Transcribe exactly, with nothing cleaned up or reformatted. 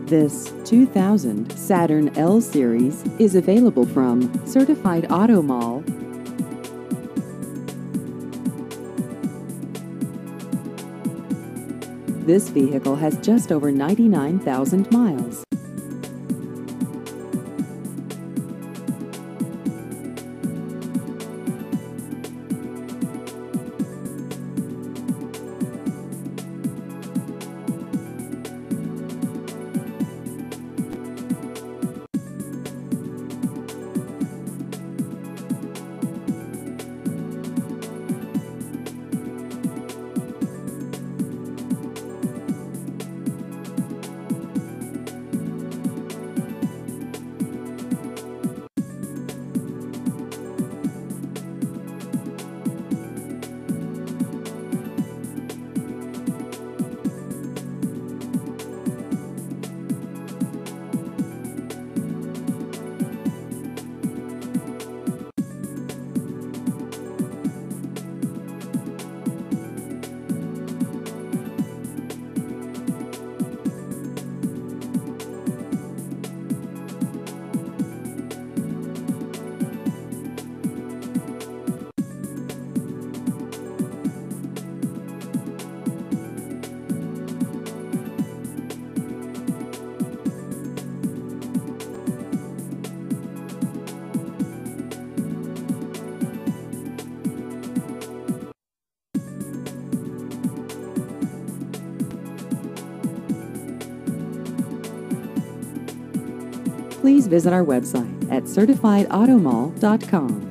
This two thousand Saturn L-Series is available from Certified Auto Mall. This vehicle has just over ninety-nine thousand miles. Please visit our website at certified auto mall dot com.